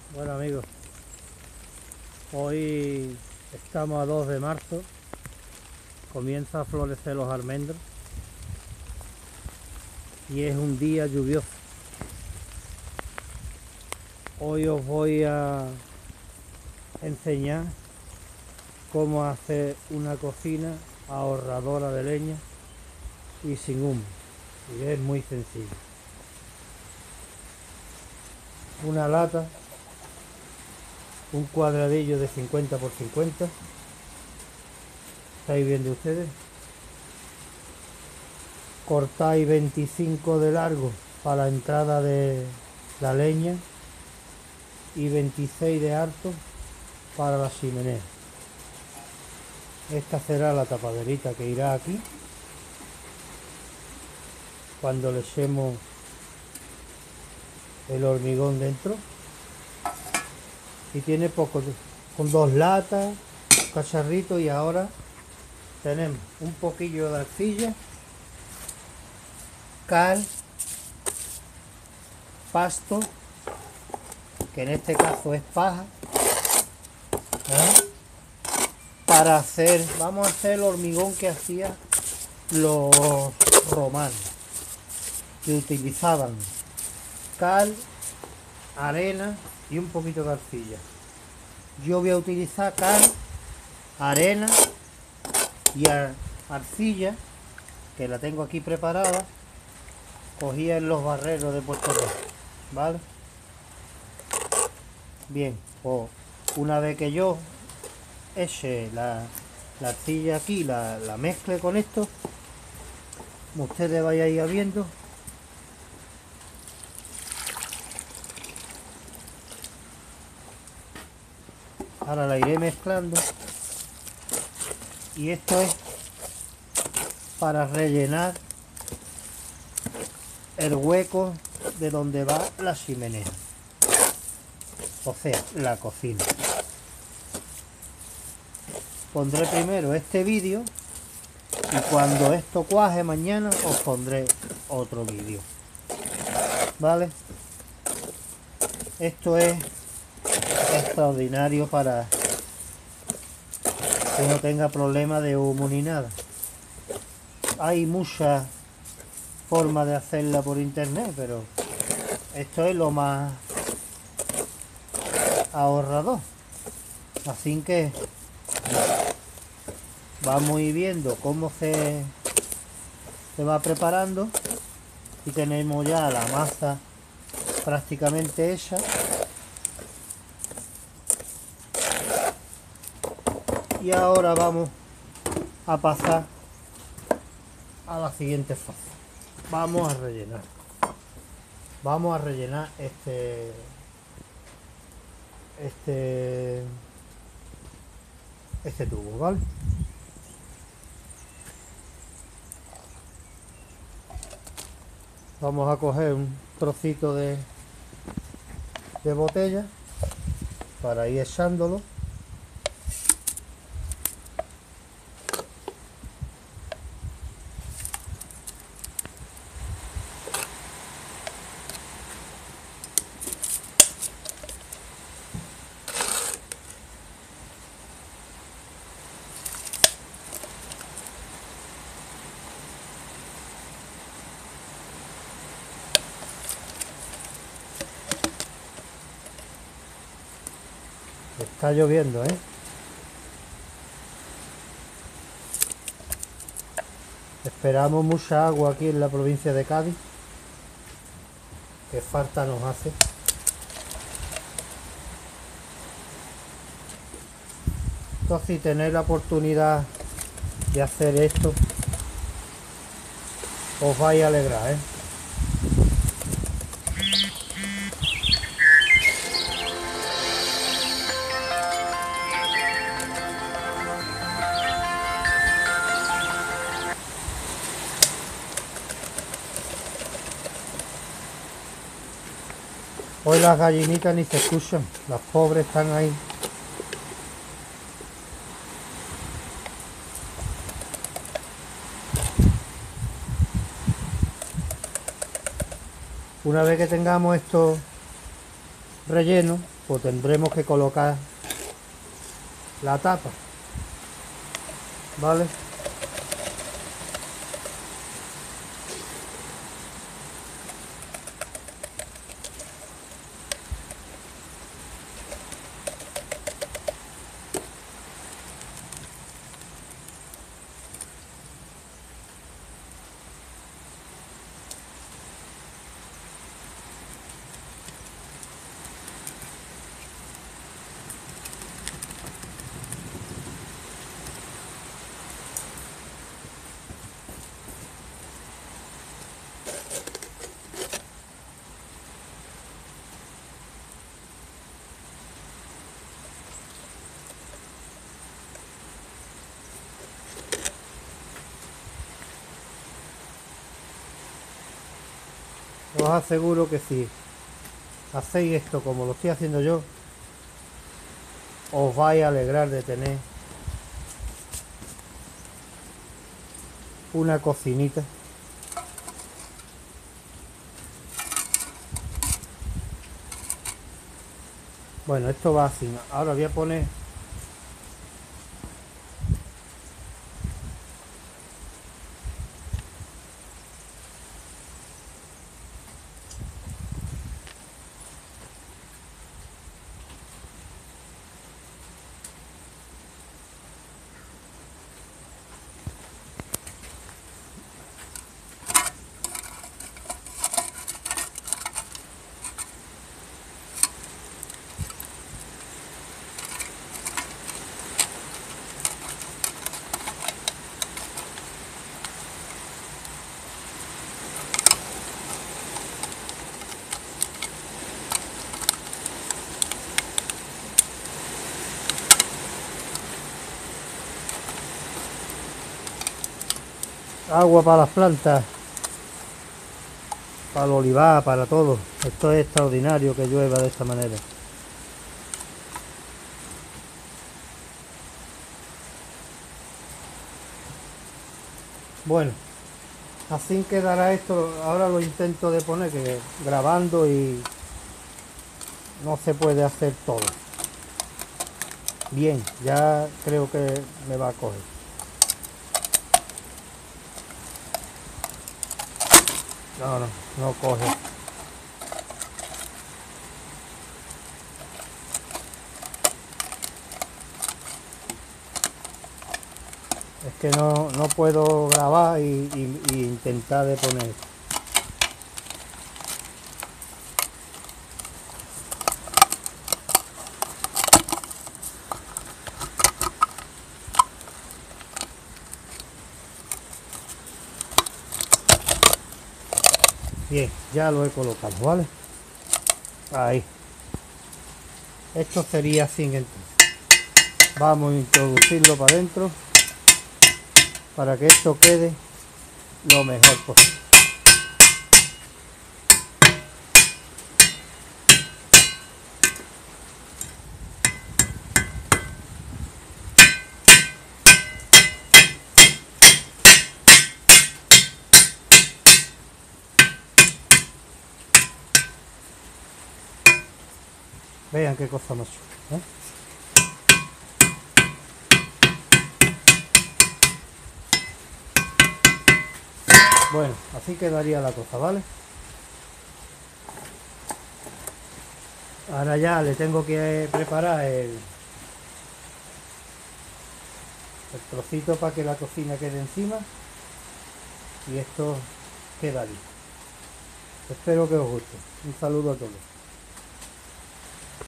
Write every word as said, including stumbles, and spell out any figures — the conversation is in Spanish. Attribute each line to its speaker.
Speaker 1: Bueno amigos, hoy estamos a dos de marzo, comienza a florecer los almendros y es un día lluvioso. Hoy os voy a enseñar cómo hacer una cocina ahorradora de leña y sin humo, y es muy sencillo. Una lata, un cuadradillo de cincuenta por cincuenta, estáis viendo ustedes, cortáis veinticinco de largo para la entrada de la leña y veintiséis de alto para la chimenea. Esta será la tapaderita que irá aquí cuando le echemos el hormigón dentro, y tiene poco, con dos latas, un cacharrito, y ahora tenemos un poquillo de arcilla, cal, pasto, que en este caso es paja, ¿eh? Para hacer, vamos a hacer el hormigón que hacían los romanos, que utilizaban cal, arena y un poquito de arcilla. Yo voy a utilizar cal, arena y ar arcilla, que la tengo aquí preparada, cogida en los barreros de Puerto Rico, ¿vale? Bien, pues una vez que yo eche la, la arcilla aquí, la, la mezcle con esto, como ustedes vayan a ir viendo, ahora la iré mezclando, y esto es para rellenar el hueco de donde va la chimenea, o sea, la cocina. Pondré primero este vídeo y cuando esto cuaje mañana os pondré otro vídeo, ¿vale? Esto es extraordinario para que no tenga problema de humo ni nada. Hay muchas formas de hacerla por internet, pero esto es lo más ahorrador. Así que vamos a ir viendo cómo se, se va preparando, y tenemos ya la masa prácticamente hecha. Y ahora vamos a pasar a la siguiente fase. Vamos a rellenar. Vamos a rellenar este este este tubo, ¿vale? Vamos a coger un trocito de, de botella para ir echándolo. Está lloviendo, ¿eh? Esperamos mucha agua aquí en la provincia de Cádiz, que falta nos hace. Entonces, si tenéis la oportunidad de hacer esto, os vais a alegrar, ¿eh? Hoy las gallinitas ni se escuchan, las pobres están ahí. Una vez que tengamos esto relleno, pues tendremos que colocar la tapa, ¿vale? Os aseguro que si hacéis esto como lo estoy haciendo yo, os vais a alegrar de tener una cocinita bueno. Esto va así. Ahora voy a poner agua para las plantas, para el olivar, para todo. Esto es extraordinario que llueva de esta manera. Bueno, así quedará esto. Ahora lo intento de poner, que grabando y no se puede hacer todo bien. Ya creo que me va a coger. No, no, no coge. Es que no, no puedo grabar y, y, y intentar de poner. Bien, ya lo he colocado, ¿vale? Ahí. Esto sería así entonces. Vamos a introducirlo para adentro para que esto quede lo mejor posible. Vean qué cosa más chula, ¿eh? Bueno, así quedaría la cosa, ¿vale? Ahora ya le tengo que preparar el, el trocito para que la cocina quede encima. Y esto queda listo. Espero que os guste. Un saludo a todos.